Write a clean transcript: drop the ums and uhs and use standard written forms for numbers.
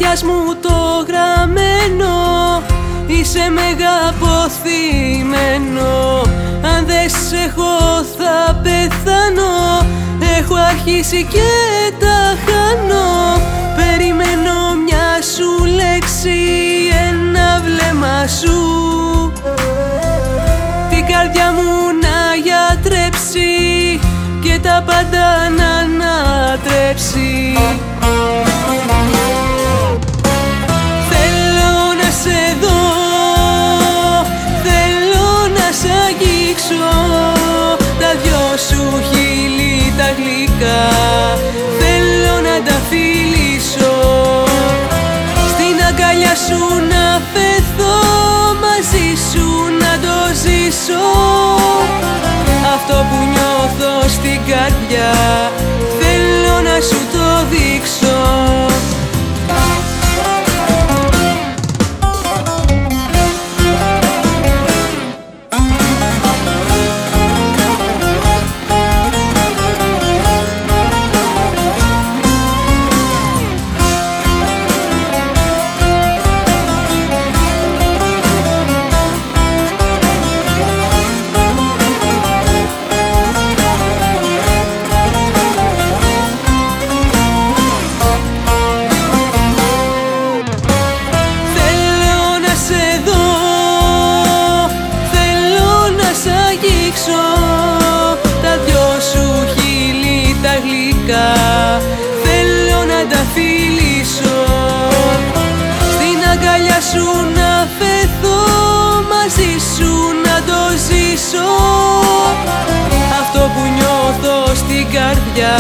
καρδιάς μου το γραμμένο, είσαι μεγαποθυμένο. Αν δεν σε έχω θα πεθάνω, έχω αρχίσει και τα χάνω. Περιμένω μια σου λέξη, ένα βλέμμα σου, την καρδιά μου να γιατρέψει και τα πάντα να ανατρέψει. Θέλω να σε δω, θέλω να σ' αγγίξω, τα δυο σου χείλη τα γλυκά θέλω να τα φιλήσω, στην αγκαλιά σου να φεθώ, μαζί σου να το ζήσω. Αυτό που νιώθω στην καρδιά θέλω να σου το δείξω. Τα δυο σου χείλη τα γλυκά θέλω να τα φιλήσω, στην αγκαλιά σου να φεθώ, μαζί σου να το ζήσω. Αυτό που νιώθω στην καρδιά